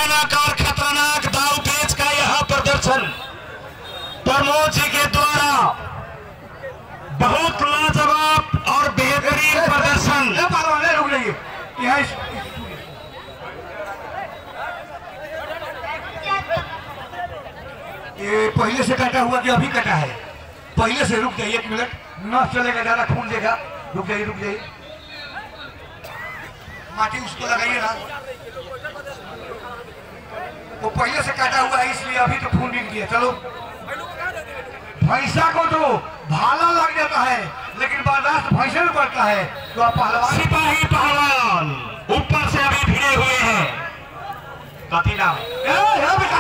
भयानक और खतरनाक दाव पेच का यह प्रदर्शन प्रमोद जी के द्वारा बहुत लाजवाब और बेहतरीन प्रदर्शन। रुक जाइए, ये पहले से कटा हुआ कि अभी कटा है? पहले से। रुक जाइए 1 मिनट, नस चलेगा, ज्यादा खून देगा। रुक जाइए रुक जाइए, माटी उसको लगाइए ना, वो पहले से काटा हुआ है इसलिए अभी तो खून बिक गया। चलो, भैंसा को तो भाला लग जाता है लेकिन बर्दाश्त भैंसे में पड़ता है। तो आप पहलवान, सिपाही पहलवान ऊपर से अभी भिड़े हुए हैं। कथी नाम? बेटा,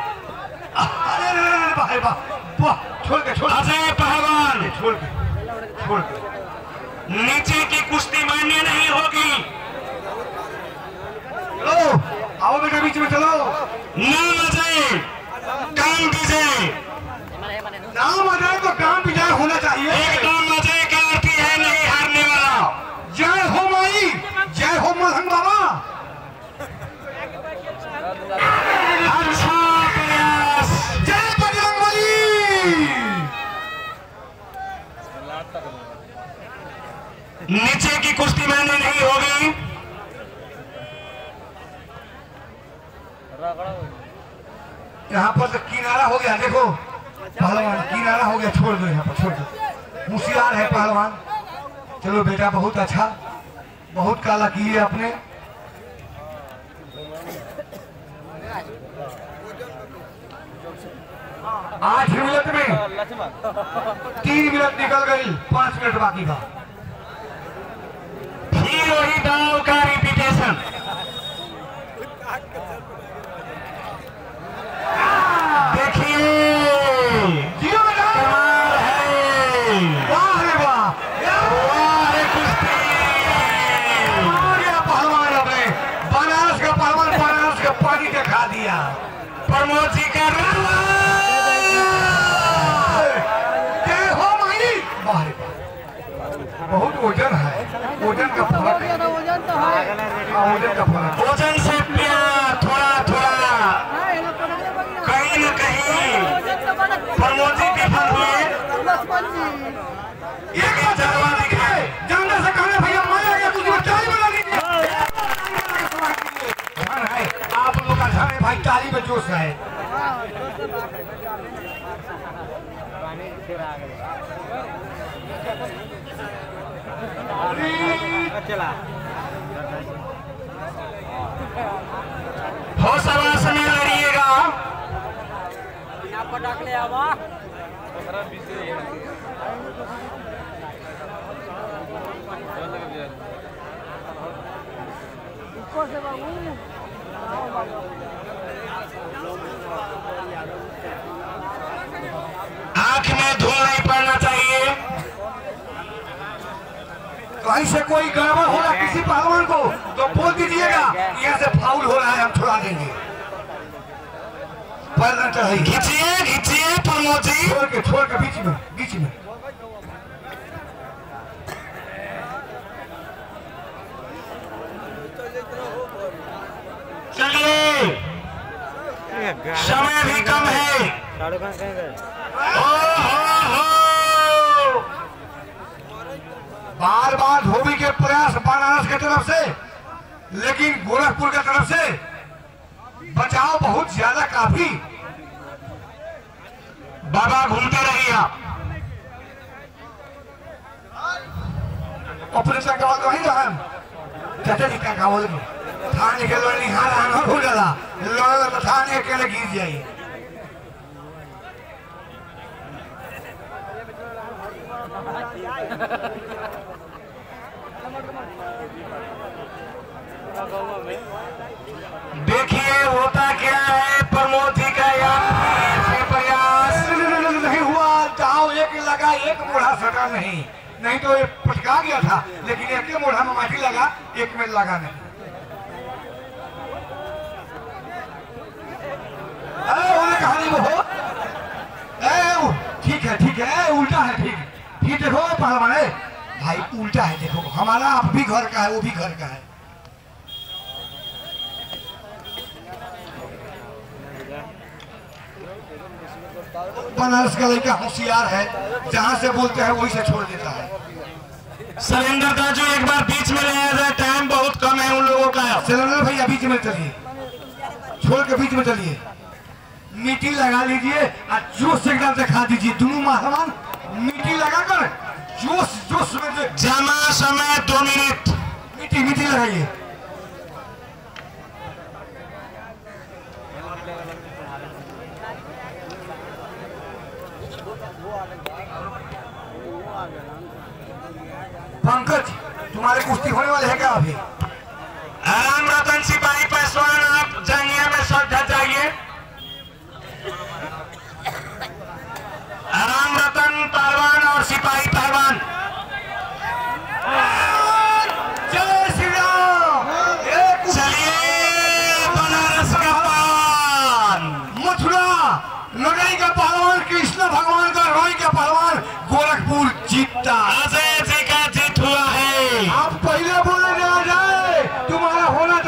अरे भाई छोड़ के, छोड़ अजय पहलवान, छोड़ के। नीचे की कुश्ती मान्य नहीं होगी। चलो आओ बेटा, बीच में चलो। नाम अजय, काम विजय। नाम अजय तो काम विजय होना चाहिए। एकदम अजय का अर्थ है नहीं हारने वाला। जय हो माई, जय हो मलहंग बाबा। अच्छा प्रयास। जय बजरंगबली। नीचे की कुश्ती मान्य नहीं होगी। यहाँ पर तो किनारा हो गया, देखो पहलवान, किनारा हो गया। छोड़ दो, यहाँ पर छोड़ दो, मुशियार है पहलवान। चलो बेटा, बहुत अच्छा, बहुत काला किए आपने। आठ मिनट में 3 मिनट निकल गई, 5 मिनट बाकी था। फिर वही दाव का रिपीटेशन। देखिए कमाल है। वाह रे वाह, वाह रे कुश्ती। पहलवान अपने बनारस का पहलवान, बनारस का पानी दिखा दिया। प्रमोद जी का जय हो माई। वाह रे वाह, बहुत वजन है, वजन का फर्क है। वजन का फर्क, वजन से प्यार थोड़ा थोड़ा कहीं न कहीं प्रमोद जी विफल हुए। एक जलवा दिखाए, जानने से कहने भैया माया गया, तुझे ताली बना दीजिए। आप लोग का घर है भाई, ताली में जोश है। चला हौसला में लड़िएगा। आंख में धूल नहीं पड़ना चाहिए। कहीं से कोई गड़बड़ होगा किसी पहलवान को तो बोल दीजिएगा, यहाँ से फाउल हो रहा है, हम छुड़ा देंगे। पैर चढ़ाइए, खींचिए खींचिए प्रमोद जी। छोड़ के बीच में। चलिए, समय भी कम है। बार बार धोबी के प्रयास बनारस की तरफ से, लेकिन गोरखपुर की तरफ से बचाव बहुत ज्यादा, काफी। बाबा घूमते रहिए आप। ऑपरेशन के बाद वहीं रहन चाचा जी क्या बोल थाने के लड़नी हार हो जाला, लड़ तो थाने अकेले गिर जाइए। देखिए होता क्या है प्रमोद जी का यहाँ प्रयास नहीं हुआ। जाओ, एक लगा, एक मोढ़ा सटा नहीं तो ये पटका गया था, लेकिन एक के मोढ़ा में माटी लगा, एक में लगा नहीं। कहानी वो हो, ठीक है, उल्टा है। ठीक देखो पहलवान भाई, उल्टा है। देखो हमारा आप भी घर का है, वो भी घर का है। बनारस का लड़का होशियार है, जहाँ से बोलते हैं वही से छोड़ देता है। सलेंडर दाजू एक बार बीच में ले जाए, टाइम बहुत कम है उन लोगों का। सिलेंडर भैया बीच में चलिए, छोड़ के बीच में चलिए, मिट्टी लगा लीजिए और जोश से एकदम दिखा दीजिए। दोनों महलवान मिट्टी लगाकर जोश जोश में जमा समय 2 मिनट। मिट्टी लगाइए। पंकज, तुम्हारे कुश्ती होने वाले हैं क्या अभी? राम रतन सिपाही पासवान, आप जंगिया में श्रद्धा जाइए। राम रतन पहलवान और सिपाही पहलवान। जय श्री राम। चलिए बनारस का पहलवान, मथुरा नगरी का पहलवान, कृष्ण भगवान का रोई का पहलवान